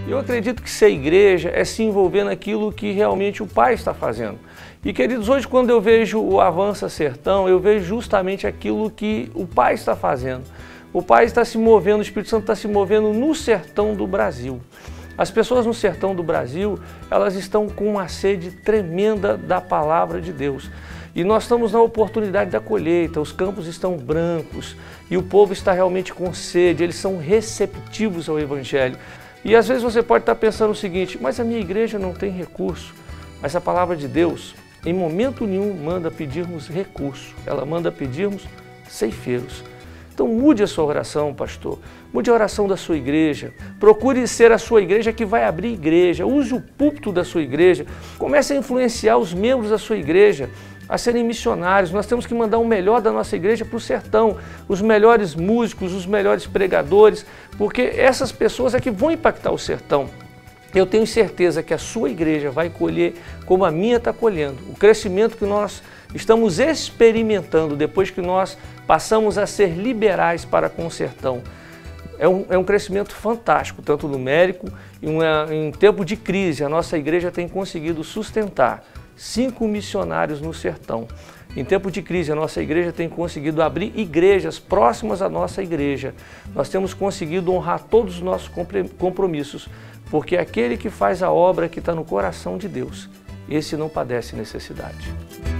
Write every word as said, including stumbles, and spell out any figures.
Eu acredito que ser igreja é se envolver naquilo que realmente o Pai está fazendo. E, queridos, hoje quando eu vejo o Avança Sertão, eu vejo justamente aquilo que o Pai está fazendo. O Pai está se movendo, o Espírito Santo está se movendo no sertão do Brasil. As pessoas no sertão do Brasil, elas estão com uma sede tremenda da palavra de Deus. E nós estamos na oportunidade da colheita, os campos estão brancos e o povo está realmente com sede, eles são receptivos ao Evangelho. E às vezes você pode estar pensando o seguinte, mas a minha igreja não tem recurso. Mas a palavra de Deus, em momento nenhum, manda pedirmos recurso, ela manda pedirmos ceifeiros. Então mude a sua oração, pastor, mude a oração da sua igreja, procure ser a sua igreja que vai abrir igreja, use o púlpito da sua igreja, comece a influenciar os membros da sua igreja a serem missionários. Nós temos que mandar o melhor da nossa igreja para o sertão, os melhores músicos, os melhores pregadores, porque essas pessoas é que vão impactar o sertão. Eu tenho certeza que a sua igreja vai colher como a minha está colhendo. O crescimento que nós estamos experimentando depois que nós passamos a ser liberais para com o sertão. É um, é um crescimento fantástico, tanto numérico, e uma, em tempo de crise, a nossa igreja tem conseguido sustentar cinco missionários no sertão. Em tempo de crise, a nossa igreja tem conseguido abrir igrejas próximas à nossa igreja. Nós temos conseguido honrar todos os nossos compromissos, porque aquele que faz a obra que está no coração de Deus, esse não padece necessidade.